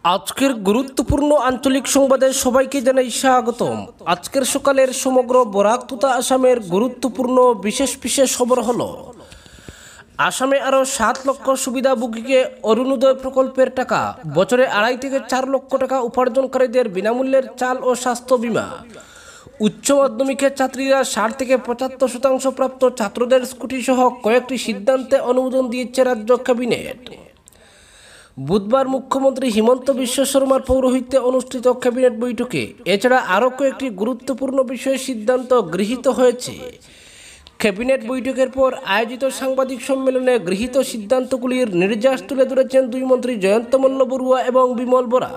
আজকের গুরুত্বপূর্ণ আঞ্চলিক সংবাদে সবাইকে জানাই স্বাগতম। আজকের সকালের সমগ্র বরাক তথা আসামের গুরুত্বপূর্ণ বিশেষ বিশেষ খবর হলো, আসামে আরও 7 লক্ষ সুবিধাভোগীকে অরুণোদয় প্রকল্পের টাকা, বছরে 2.5 থেকে 4 লক্ষ টাকা উপার্জনকারীদের বিনামূল্যের চাল ও স্বাস্থ্য বীমা, উচ্চ মাধ্যমিকের ছাত্রীরা 60 থেকে 75% প্রাপ্ত ছাত্রদের স্কুটি সহ কয়েকটি সিদ্ধান্তে অনুমোদন দিয়েছে রাজ্য ক্যাবিনেট। বুধবার মুখ্যমন্ত্রী হিমন্ত বিশ্ব শর্মার পৌরোহিত্যে অনুষ্ঠিত ক্যাবিনেট বৈঠকে এছাড়া আরও কয়েকটি গুরুত্বপূর্ণ বিষয়ে সিদ্ধান্ত গৃহীত হয়েছে। ক্যাবিনেট বৈঠকের পর আয়োজিত সাংবাদিক সম্মেলনে গৃহীত সিদ্ধান্তগুলির নির্যাস তুলে ধরেছেন দুই মন্ত্রী জয়ন্ত মল্ল বড়ুয়া এবং বিমল বরা।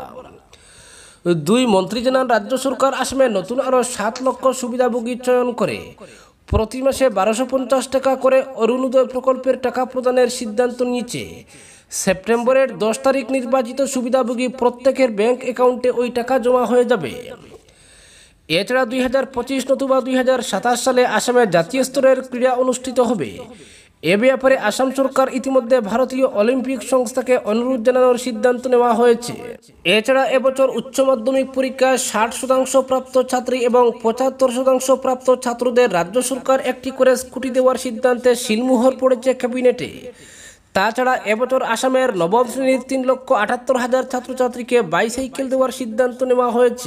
দুই মন্ত্রী জানান, রাজ্য সরকার আসামে নতুন আরও 7 লক্ষ সুবিধাভোগী চয়ন করে প্রতি মাসে 1250 টাকা করে অরুণোদয় প্রকল্পের টাকা প্রদানের সিদ্ধান্ত নিয়েছে। সেপ্টেম্বরের 10 তারিখ নির্বাচিত সুবিধাভোগী প্রত্যেকের ব্যাংক অ্যাকাউন্টে ওই টাকা জমা হয়ে যাবে। এছাড়া 2025 নতুবা 2027 সালে আসামে জাতীয় স্তরের ক্রীড়া অনুষ্ঠিত হবে। এ ব্যাপারে আসাম সরকার ইতিমধ্যে ভারতীয় অলিম্পিক সংস্থাকে অনুরোধ জানানোর সিদ্ধান্ত নেওয়া হয়েছে। এছাড়া এবছর উচ্চ মাধ্যমিক পরীক্ষায় 60% প্রাপ্ত ছাত্রী এবং 75% প্রাপ্ত ছাত্রদের রাজ্য সরকার একটি করে স্কুটি দেওয়ার সিদ্ধান্তে সিলমোহর পড়েছে ক্যাবিনেটে। তাছাড়া এবছর আসামের নবম শ্রেণীর 3,78,000 ছাত্রছাত্রীকে বাইসাইকেল দেওয়ার সিদ্ধান্ত নেওয়া হয়েছে।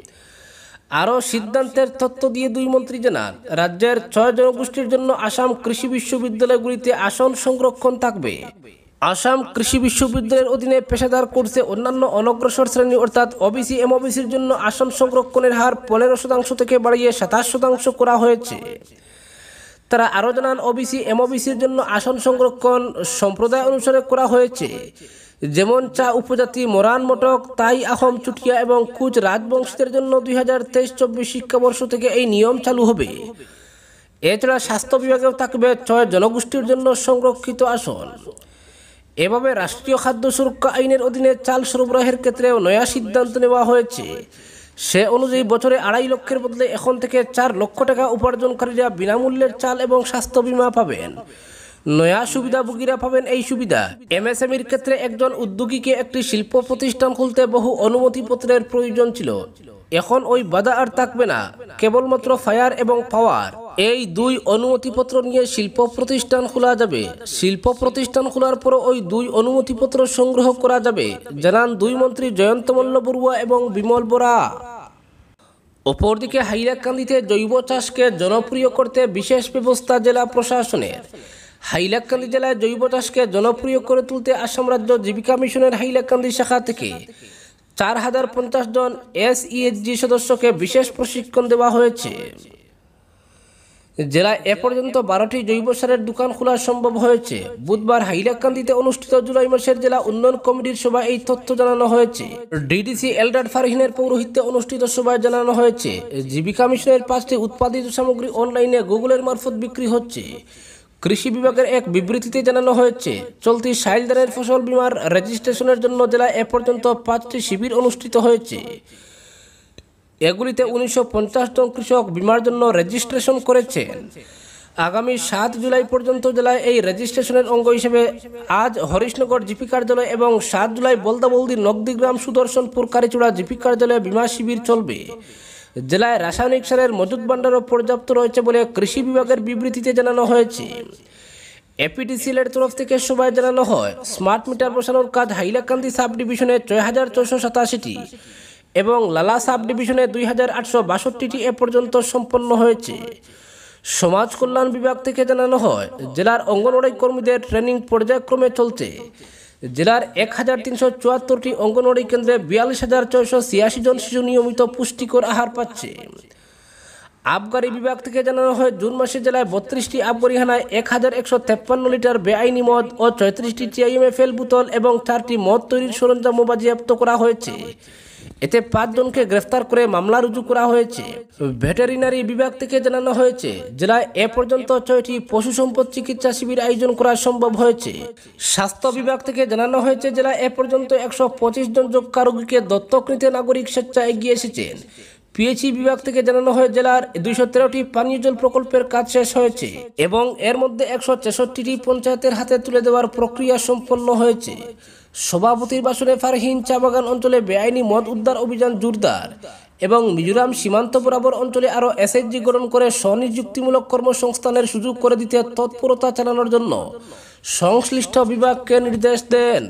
আরও সিদ্ধান্তের তথ্য দিয়ে দুই মন্ত্রী জানান, রাজ্যের 6 জনগোষ্ঠীর জন্য আসাম কৃষি বিশ্ববিদ্যালয়গুলিতে আসন সংরক্ষণ থাকবে। আসাম কৃষি বিশ্ববিদ্যালয়ের অধীনে পেশাদার কোর্সে অন্যান্য অনগ্রসর শ্রেণী অর্থাৎ ওবিসি এমওবিসির জন্য আসন সংরক্ষণের হার 15% থেকে বাড়িয়ে 27% করা হয়েছে। তারা আরও জানান, ওবিসি এমওবিসির জন্য আসন সংরক্ষণ সম্প্রদায় অনুসারে করা হয়েছে। যেমন চা উপজাতি, মরান, মটক, তাই, আহোম, চুটিয়া এবং কুচ রাজবংশীদের জন্য 2023-24 শিক্ষাবর্ষ থেকে এই নিয়ম চালু হবে। এছাড়া স্বাস্থ্য বিভাগেও থাকবে 6 জনগোষ্ঠীর জন্য সংরক্ষিত আসন। এভাবে রাষ্ট্রীয় খাদ্য সুরক্ষা আইনের অধীনে চাল সরবরাহের ক্ষেত্রেও নয়া সিদ্ধান্ত নেওয়া হয়েছে। সে অনুযায়ী বছরে 2.5 লক্ষের বদলে এখন থেকে 4 লক্ষ টাকা উপার্জনকারীরা বিনামূল্যের চাল এবং স্বাস্থ্য বীমা পাবেন। নয়া সুবিধাভোগীরা পাবেন এই সুবিধা। এমএসএমইর ক্ষেত্রে একজন উদ্যোগীকে একটি শিল্প প্রতিষ্ঠান খুলতে বহু অনুমতিপত্রের প্রয়োজন ছিল। এখন ওই বাধা আর থাকবে না, কেবলমাত্র ফায়ার এবং পাওয়ার এই 2 অনুমতিপত্র নিয়ে শিল্প প্রতিষ্ঠান খোলা যাবে। শিল্প প্রতিষ্ঠান খোলার পর ওই 2 অনুমতিপত্র সংগ্রহ করা যাবে, জানান দুই মন্ত্রী জয়ন্ত মল্ল বড়ুয়া এবং বিমল বরা। অপরদিকে হাইলাকান্দিতে জৈব চাষকে জনপ্রিয় করতে বিশেষ ব্যবস্থা জেলা প্রশাসনের। হাইলাকান্দি জেলায় জৈব চাষকে জনপ্রিয় করে তুলতে আসাম রাজ্য জীবিকা মিশনের হাইলাকান্দি শাখা থেকে 4050 জন এসইএইচজি সদস্যকে বিশেষ প্রশিক্ষণ দেওয়া হয়েছে। জেলায় এ পর্যন্ত 12টি জৈব সারের দোকান খোলা সম্ভব হয়েছে। বুধবার হাইলাকান্দিতে অনুষ্ঠিত জুলাই মাসের জেলা উন্নয়ন কমিটির সভায় এই তথ্য জানানো হয়েছে। ডিডিসি এলডার ফারহিনের পৌরোহিত্যে অনুষ্ঠিত সভায় জানানো হয়েছে, জীবিকা মিশনের 5টি উৎপাদিত সামগ্রী অনলাইনে গুগলের মারফত বিক্রি হচ্ছে। কৃষি বিভাগের এক বিবৃতিতে জানানো হয়েছে, চলতি সাইল ধানের ফসল বীমার রেজিস্ট্রেশনের জন্য জেলায় এ পর্যন্ত 5টি শিবির অনুষ্ঠিত হয়েছে। এগুলিতে 1950 জন কৃষক বীমার জন্য রেজিস্ট্রেশন করেছেন। আগামী 7 জুলাই পর্যন্ত জেলায় এই রেজিস্ট্রেশনের অঙ্গ হিসেবে আজ হরিশনগর জিপি কার্যালয় এবং 7 জুলাই বলদাবলদি নগদিগ্রাম সুদর্শনপুর কারিচুড়া জিপি কার্যালয়ে বীমা শিবির চলবে। জেলায় রাসায়নিক সারের মজুদ ভাণ্ডারও পর্যাপ্ত রয়েছে বলে কৃষি বিভাগের বিবৃতিতে জানানো হয়েছে। এপিডিসিএলের তরফ থেকে সবাই জানানো হয়, স্মার্ট মিটার বসানোর কাজ হাইলাকান্দি সাব ডিভিশনে 6487টি এবং লালা সাব ডিভিশনে 2862টি এ পর্যন্ত সম্পন্ন হয়েছে। সমাজ কল্যাণ বিভাগ থেকে জানানো হয়, জেলার অঙ্গনওয়াড়ি কর্মীদের ট্রেনিং পর্যায়ক্রমে চলছে। জেলার 1374টি অঙ্গনওয়াড়ি কেন্দ্রে 42,686 জন শিশু নিয়মিত পুষ্টিকর আহার পাচ্ছে। আবগারি বিভাগ থেকে জানানো হয়, জুন মাসে জেলায় 32টি আবগারি হানায় 1153 লিটার বেআইনি মদ ও 34টি টিআইএমএফএল বোতল এবং 4টি মদ তৈরির সরঞ্জাম বাজেয়াপ্ত করা হয়েছে। এতে 5 জনকে গ্রেফতার করে মামলা রুজু করা হয়েছে। ভেটেরিনারি বিভাগ থেকে জানানো হয়েছে, জেলায় এ পর্যন্ত 6টি পশু সম্পদ চিকিৎসা শিবির আয়োজন করা সম্ভব হয়েছে। স্বাস্থ্য বিভাগ থেকে জানানো হয়েছে, জেলায় এ পর্যন্ত 125 জন যক্ষ্মা রোগীকে দত্তক নিতে নাগরিক স্বেচ্ছায় এগিয়ে এসেছেন। পিএইচই বিভাগ থেকে জানানো হয়, জেলার 213টি পানীয় জল প্রকল্পের কাজ শেষ হয়েছে এবং এর মধ্যে 166টি পঞ্চায়েতের হাতে তুলে দেওয়ার প্রক্রিয়া সম্পন্ন হয়েছে। সভাপতির ভাষণে ফারহিন চা বাগান অঞ্চলে বেআইনি মদ উদ্ধার অভিযান জোরদার এবং মিজোরাম সীমান্ত বরাবর অঞ্চলে আরও এসএইচজি গঠন করে স্বনিযুক্তিমূলক কর্মসংস্থানের সুযোগ করে দিতে তৎপরতা চালানোর জন্য সংশ্লিষ্ট বিভাগকে নির্দেশ দেন।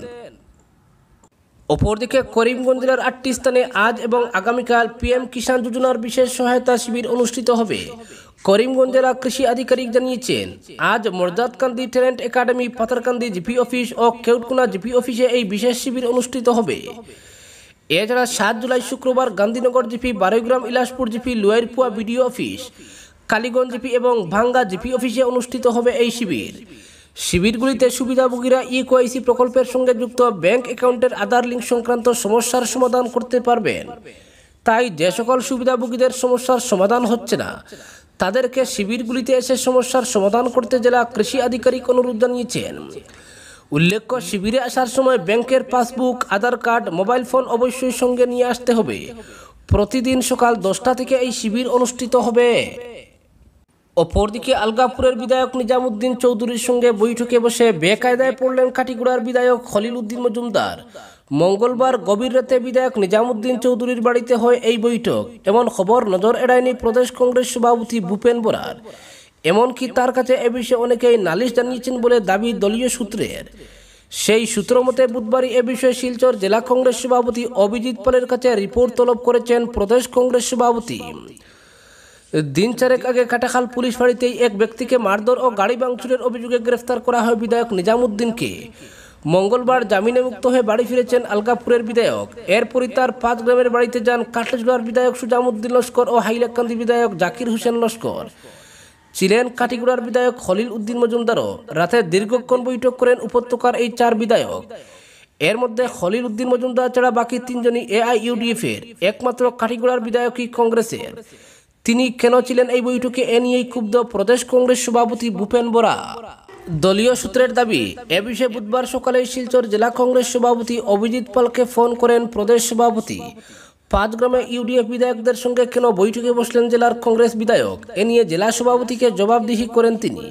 অপরদিকে করিমগঞ্জ জেলার 8টি স্থানে আজ এবং আগামীকাল পিএম কিষাণ যোজনার বিশেষ সহায়তা শিবির অনুষ্ঠিত হবে। করিমগঞ্জ জেলা কৃষি আধিকারিক জানিয়েছেন, আজ Marjadkandi talent academy, Patharkandi GP office ও কেউটকুনা জিপি অফিসে এই বিশেষ শিবির অনুষ্ঠিত হবে। এছাড়া 7 জুলাই শুক্রবার Gandhinagar GP, Baraigram Ilaspur GP, Luairpuia BDO office, Kaliganj GP এবং ভাঙ্গা জিপি অফিসে অনুষ্ঠিত হবে এই শিবির। শিবিরগুলিতে সুবিধাভোগীরা ইকেওয়াইসি প্রকল্পের সঙ্গে যুক্ত ব্যাংক অ্যাকাউন্টের আধার লিঙ্ক সংক্রান্ত সমস্যার সমাধান করতে পারবেন। তাই যে সকল সুবিধাভোগীদের সমস্যার সমাধান হচ্ছে না তাদেরকে শিবিরগুলিতে এসে সমস্যার সমাধান করতে জেলা কৃষি আধিকারিক অনুরোধ জানিয়েছেন। উল্লেখ্য, শিবিরে আসার সময় ব্যাংকের passbook, Aadhaar card, mobile phone অবশ্যই সঙ্গে নিয়ে আসতে হবে। প্রতিদিন সকাল 10টা থেকে এই শিবির অনুষ্ঠিত হবে। অপরদিকে আলগাপুরের বিধায়ক নিজামুদ্দিন চৌধুরীর সঙ্গে বৈঠকে বসে বেকায়দায় পড়লেন কাটিগুড়ার বিধায়ক খলিল উদ্দিন মজুমদার। মঙ্গলবার গভীর রাতে বিধায়ক নিজামুদ্দিন চৌধুরীর বাড়িতে হয় এই বৈঠক। এমন খবর নজর এড়ায়নি প্রদেশ কংগ্রেস সভাপতি ভূপেন বরার। এমনকি তার কাছে এ বিষয়ে অনেকেই নালিশ জানিয়েছেন বলে দাবি দলীয় সূত্রের। সেই সূত্র মতে বুধবারই এ বিষয়ে শিলচর জেলা কংগ্রেস সভাপতি অভিজিৎ পালের কাছে রিপোর্ট তলব করেছেন প্রদেশ কংগ্রেস সভাপতি। দিন চারেক আগে কাটাখাল পুলিশ ফাঁড়িতেই এক ব্যক্তিকে মারধর ও গাড়ি ভাঙচুরের অভিযোগে গ্রেফতার করা হয় বিধায়ক নিজামুদ্দিনকে। মঙ্গলবার জামিনে মুক্ত হয়ে বাড়ি ফিরেছেন আলগাপুরের বিধায়ক। এরপরই তার 5 গ্রামের বাড়িতে যান কাটলাজোড়ার বিধায়ক সুজামুদ্দিন লস্কর ও হাইলাকান্দি বিধায়ক জাকির হোসেন লস্কর। ছিলেন কাটিগুড়ার বিধায়ক খলিল উদ্দিন মজুমদারও। রাতে দীর্ঘক্ষণ বৈঠক করেন উপত্যকার এই 4 বিধায়ক। এর মধ্যে খলিল উদ্দিন মজুমদার ছাড়া বাকি 3 জনই এআইইউডিএফের, একমাত্র কাটিগুড়ার বিধায়কই কংগ্রেসের। তিনি কেন ছিলেন এই বৈঠকে, এ নিয়েই ক্ষুব্ধ প্রদেশ কংগ্রেস সভাপতি ভূপেন বরা। দলীয় সূত্রের দাবি, এ বিষয়ে বুধবার সকালে শিলচর জেলা কংগ্রেস সভাপতি অভিজিৎ পালকে ফোন করেন প্রদেশ সভাপতি। 5 গ্রামে ইউডিএফ বিধায়কদের সঙ্গে কেন বৈঠকে বসলেন জেলার কংগ্রেস বিধায়ক, এ নিয়ে জেলা সভাপতিকে জবাবদিহি করেন তিনি।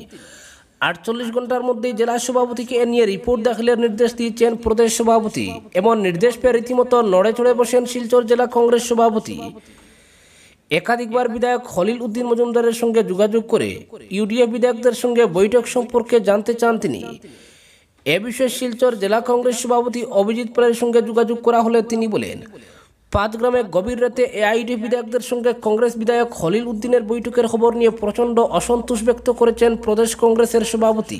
48 ঘন্টার মধ্যেই জেলা সভাপতিকে এ নিয়ে রিপোর্ট দাখিলের নির্দেশ দিয়েছেন প্রদেশ সভাপতি। এমন নির্দেশ পেয়ে রীতিমতো নড়ে চড়ে বসেন শিলচর জেলা কংগ্রেস সভাপতি। একাধিকবার বিধায়ক খলিল উদ্দিন মজুমদারের সঙ্গে যোগাযোগ করে ইউডিএফ বিধায়কদের সঙ্গে বৈঠক সম্পর্কে জানতে চান তিনি। এ বিষয়ে শিলচর জেলা কংগ্রেস সভাপতি অভিজিৎ পালের সঙ্গে যোগাযোগ করা হলে তিনি বলেন, 5 গ্রামে গভীর রাতে এআইইউডিএফ বিধায়কদের সঙ্গে কংগ্রেস বিধায়ক খলিল উদ্দিনের বৈঠকের খবর নিয়ে প্রচণ্ড অসন্তোষ ব্যক্ত করেছেন প্রদেশ কংগ্রেসের সভাপতি।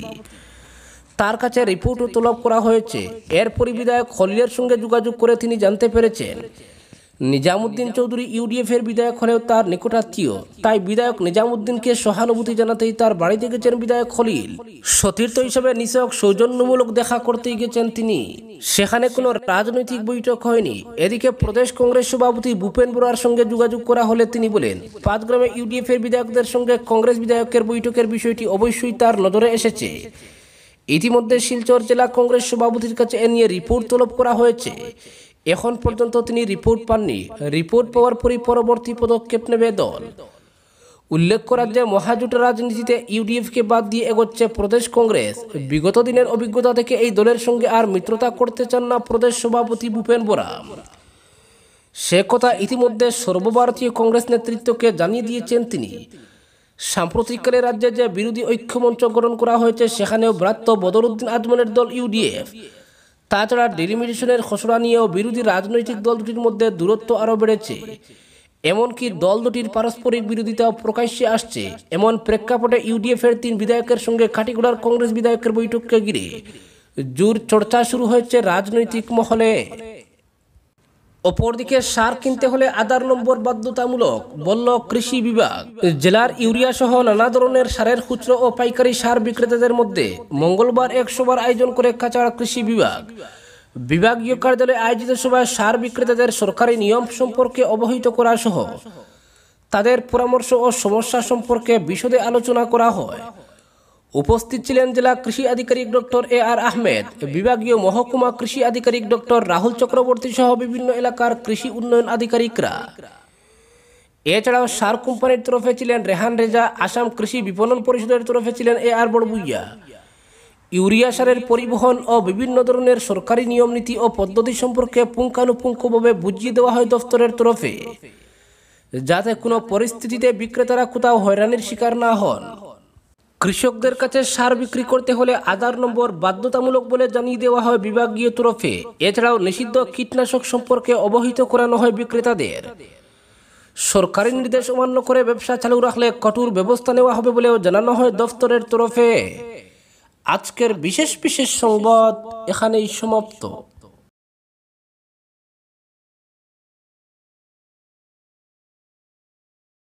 তার কাছে রিপোর্টও তলব করা হয়েছে। এরপরই বিধায়ক খলিলের সঙ্গে যোগাযোগ করে তিনি জানতে পেরেছেন নিজামুদ্দিন চৌধুরী ইউডিএফের বিধায়ক হলেও তার নিকটাত্মীয়। তাই বিধায়ক নিজামুদ্দিনকে সহানুভূতি জানাতেই তার বাড়িতে গেছেন বিধায়ক খলিল। সতীর্থ হিসেবে নিছক সৌজন্যমূলক দেখা করতেই গেছেন তিনি। সেখানে কোনো রাজনৈতিক বৈঠক হয়নি। এদিকে প্রদেশ কংগ্রেস সভাপতি ভূপেন বরার সঙ্গে যোগাযোগ করা হলে তিনি বলেন, 5 গ্রামে ইউডিএফের বিধায়কদের সঙ্গে কংগ্রেস বিধায়কের বৈঠকের বিষয়টি অবশ্যই তার নজরে এসেছে। ইতিমধ্যে শিলচর জেলা কংগ্রেস সভাপতির কাছে এ নিয়ে রিপোর্ট তলব করা হয়েছে। এখন পর্যন্ত তিনি রিপোর্ট পাননি। রিপোর্ট পাওয়ার পরই পরবর্তী পদক্ষেপ নেবে দল। উল্লেখ করা যে মহাজোটের রাজনীতিতে ইউডিএফকে বাদ দিয়ে এগোচ্ছে প্রদেশ কংগ্রেস। বিগত দিনের অভিজ্ঞতা থেকে এই দলের সঙ্গে আর মিত্রতা করতে চান না প্রদেশ সভাপতি ভূপেন বরা। সে কথা ইতিমধ্যে সর্বভারতীয় কংগ্রেস নেতৃত্বকে জানিয়ে দিয়েছেন তিনি। সাম্প্রতিককালে রাজ্যে যে বিরোধী ঐক্যমঞ্চ গঠন করা হয়েছে সেখানেও ব্রাত্য বদরুদ্দিন আজমনের দল ইউডিএফ। তাছাড়া ডিলিমিটেশনের খসড়া নিয়েও বিরোধী রাজনৈতিক দল দুটির মধ্যে দূরত্ব আরও বেড়েছে। এমনকি দল দুটির পারস্পরিক বিরোধিতাও প্রকাশ্যে আসছে। এমন প্রেক্ষাপটে ইউডিএফের 3 বিধায়কের সঙ্গে কাটিগুড়ার কংগ্রেস বিধায়কের বৈঠককে ঘিরে জোর চর্চা শুরু হয়েছে রাজনৈতিক মহলে। অপরদিকে সার কিনতে হলে আধার নম্বর বাধ্যতামূলক, বলল কৃষি বিভাগ। জেলার ইউরিয়া সহ নানা ধরনের সারের খুচরো ও পাইকারি সার বিক্রেতাদের মধ্যে মঙ্গলবার এক সভার আয়োজন করে কাছাড় কৃষি বিভাগ। বিভাগীয় কার্যালয়ে আয়োজিত সভায় সার বিক্রেতাদের সরকারি নিয়ম সম্পর্কে অবহিত করা সহ তাদের পরামর্শ ও সমস্যা সম্পর্কে বিশদে আলোচনা করা হয়। উপস্থিত ছিলেন জেলা কৃষি আধিকারিক ডক্টর AR আহমেদ, বিভাগীয় মহকুমা কৃষি আধিকারিক ডক্টর রাহুল চক্রবর্তী সহ বিভিন্ন এলাকার কৃষি উন্নয়ন আধিকারিকরা। এছাড়াও সার কোম্পানির তরফে ছিলেন রেহান রেজা, আসাম কৃষি বিপণন পরিষদের তরফে ছিলেন AR বড়বুইয়া, ইউরিয়া সারের পরিবহন ও বিভিন্ন ধরনের সরকারি নিয়ম নীতি ও পদ্ধতি সম্পর্কে পুঙ্খানুপুঙ্খভাবে বুঝিয়ে দেওয়া হয় দফতরের তরফে, যাতে কোনো পরিস্থিতিতে বিক্রেতারা কোথাও হয়রানির শিকার না হন। কৃষকদের কাছে সার বিক্রি করতে হলে আধার নম্বর বাধ্যতামূলক বলে জানিয়ে দেওয়া হয় বিভাগীয় তরফে। এছাড়াও নিষিদ্ধ কীটনাশক সম্পর্কে অবহিত করানো হয় বিক্রেতাদের। সরকারি নির্দেশ অমান্য করে ব্যবসা চালু রাখলে কঠোর ব্যবস্থা নেওয়া হবে বলেও জানানো হয় দফতরের তরফে। আজকের বিশেষ সংবাদ এখানেই সমাপ্ত।